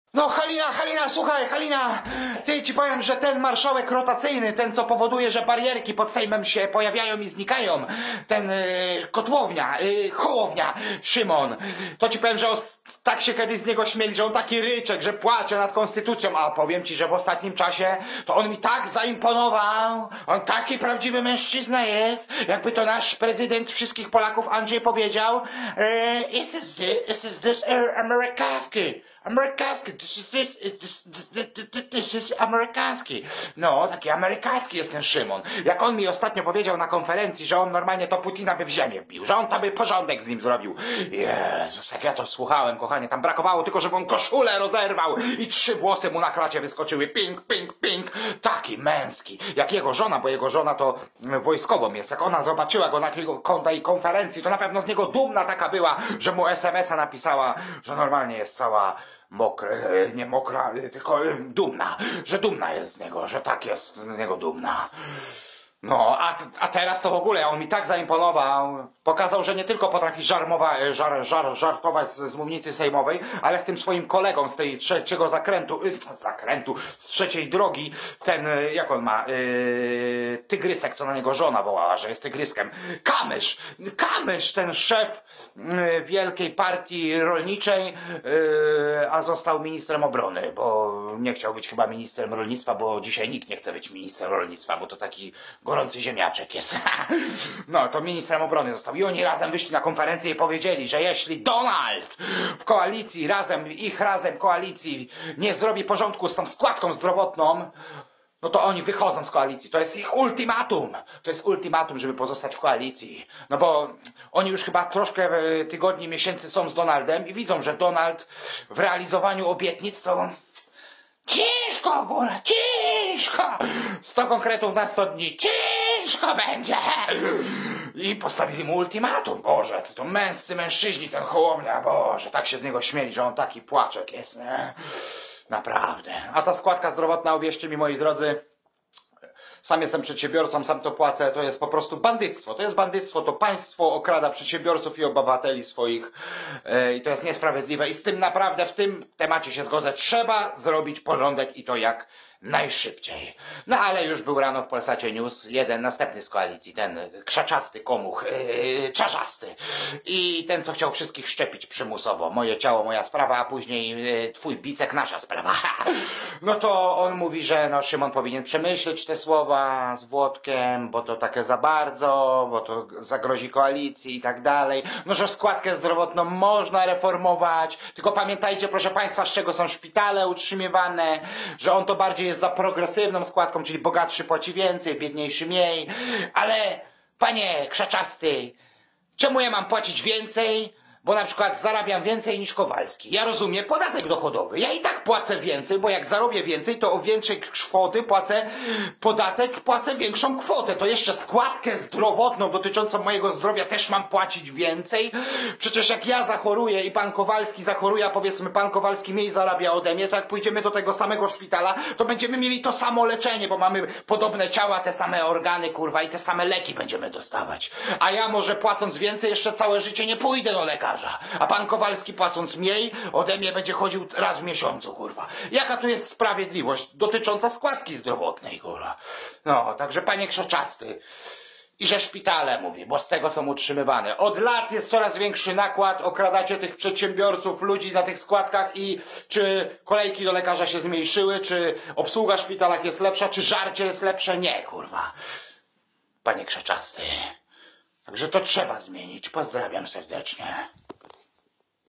No Halina, słuchaj, Halina, ty ci powiem, że ten marszałek rotacyjny, ten co powoduje, że barierki pod Sejmem się pojawiają i znikają, ten Hołownia, Szymon, to ci powiem, że tak się kiedyś z niego śmieli, że on taki ryczek, że płacze nad konstytucją, a powiem ci, że w ostatnim czasie to on mi tak zaimponował, on taki prawdziwy mężczyzna jest, jakby to nasz prezydent wszystkich Polaków Andrzej powiedział, this is amerykański. Amerykański, this is amerykański. No, taki amerykański jest ten Szymon. Jak on mi ostatnio powiedział na konferencji, że on normalnie to Putina by w ziemię wbił, że on tam by porządek z nim zrobił. Jezus, jak ja to słuchałem, kochanie, tam brakowało tylko, żeby on koszulę rozerwał i 3 włosy mu na klacie wyskoczyły. Ping, ping, ping. Taki męski. Jak jego żona, bo jego żona to wojskową jest. Jak ona zobaczyła go na tej konferencji, to na pewno z niego dumna taka była, że mu SMS-a napisała, że normalnie jest cała nie mokra, tylko dumna, że dumna jest z niego, że tak jest z niego dumna. No, a teraz to w ogóle on mi tak zaimponował, pokazał, że nie tylko potrafi żartować z mównicy sejmowej, ale z tym swoim kolegą z tej trzeciego zakrętu, z trzeciej drogi, ten, jak on ma, tygrysek, co na niego żona wołała, że jest tygryskiem. Kamysz, ten szef wielkiej partii rolniczej, a został ministrem obrony, bo nie chciał być chyba ministrem rolnictwa, bo dzisiaj nikt nie chce być ministrem rolnictwa, bo to taki gorący ziemniaczek jest. No, to ministrem obrony został. I oni razem wyszli na konferencję i powiedzieli, że jeśli Donald w koalicji, ich koalicji nie zrobi porządku z tą składką zdrowotną, no to oni wychodzą z koalicji. To jest ich ultimatum. To jest ultimatum, żeby pozostać w koalicji. No bo oni już chyba troszkę tygodni, miesięcy są z Donaldem i widzą, że Donald w realizowaniu obietnic to ciężko, góra, ciężko! 100 konkretów na 100 dni, ciężko będzie! I postawili mu ultimatum. Boże, to męscy mężczyźni, ten Hołownia, Boże, tak się z niego śmieli, że on taki płaczek jest, nie? Naprawdę. A ta składka zdrowotna, uwierzcie mi, moi drodzy, sam jestem przedsiębiorcą, sam to płacę, to jest po prostu bandyctwo. To jest bandyctwo, to państwo okrada przedsiębiorców i obywateli swoich i to jest niesprawiedliwe. I z tym naprawdę, w tym temacie się zgodzę. Trzeba zrobić porządek i to jak najszybciej. No ale już był rano w Polsacie News jeden następny z koalicji, ten krzaczasty komuch, czarzasty i ten, co chciał wszystkich szczepić przymusowo. Moje ciało, moja sprawa, a później twój bicek, nasza sprawa. No to on mówi, że no Szymon powinien przemyśleć te słowa z Włodkiem, bo to takie za bardzo, bo to zagrozi koalicji i tak dalej. No, że składkę zdrowotną można reformować, tylko pamiętajcie, proszę państwa, z czego są szpitale utrzymywane, że on to bardziej jest za progresywną składką, czyli bogatszy płaci więcej, biedniejszy mniej. Ale, panie krzaczasty, czemu ja mam płacić więcej? Bo na przykład zarabiam więcej niż Kowalski. Ja rozumiem, podatek dochodowy. Ja i tak płacę więcej, bo jak zarobię więcej, to o większej kwoty płacę podatek, płacę większą kwotę. To jeszcze składkę zdrowotną dotyczącą mojego zdrowia też mam płacić więcej. Przecież jak ja zachoruję i pan Kowalski zachoruje, a powiedzmy pan Kowalski mniej zarabia ode mnie, to jak pójdziemy do tego samego szpitala, to będziemy mieli to samo leczenie, bo mamy podobne ciała, te same organy, kurwa, i te same leki będziemy dostawać. A ja może płacąc więcej jeszcze całe życie nie pójdę do lekarza. A pan Kowalski płacąc mniej ode mnie będzie chodził raz w miesiącu, kurwa. Jaka tu jest sprawiedliwość dotycząca składki zdrowotnej, kurwa. No, także panie krzaczasty. I że szpitale, mówi, bo z tego są utrzymywane. Od lat jest coraz większy nakład, okradacie tych przedsiębiorców, ludzi na tych składkach i czy kolejki do lekarza się zmniejszyły, czy obsługa w szpitalach jest lepsza, czy żarcie jest lepsze? Nie, kurwa. Panie krzaczasty. Także to trzeba zmienić. Pozdrawiam serdecznie.